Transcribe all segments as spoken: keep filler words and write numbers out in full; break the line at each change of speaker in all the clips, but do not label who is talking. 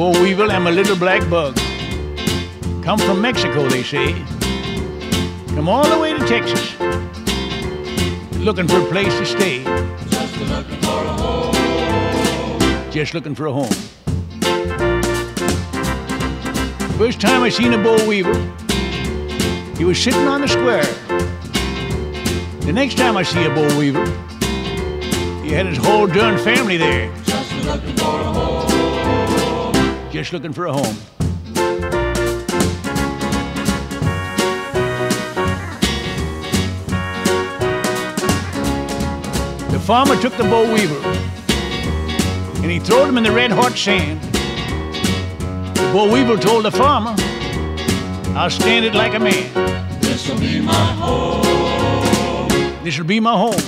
Boll Weevil am a little black bug. Come from Mexico, they say. Come all the way to Texas. Looking for a place to stay.
Just looking for a home.
Just looking for a home. First time I seen a Boll Weevil, he was sitting on the square. The next time I see a Boll Weevil, he had his whole darn family there.
Just looking for a home.
Just looking for a home. The farmer took the Boll Weevil and he throwed him in the red hot sand. The Boll Weevil told the farmer, I'll stand it like a man.
This'll be my home.
This'll be my home.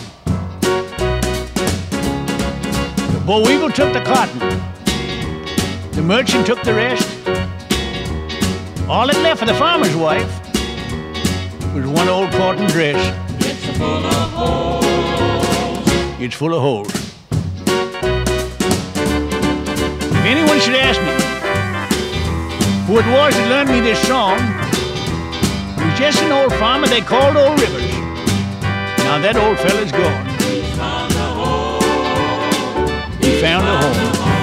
The Boll Weevil took the cotton. The merchant took the rest. All that left for the farmer's wife was one old cotton dress.
It's full of holes.
It's full of holes. If anyone should ask me who it was that learned me this song, it was just an old farmer they called Old Rivers. Now that old fella's gone.
He found a home.
He found a home.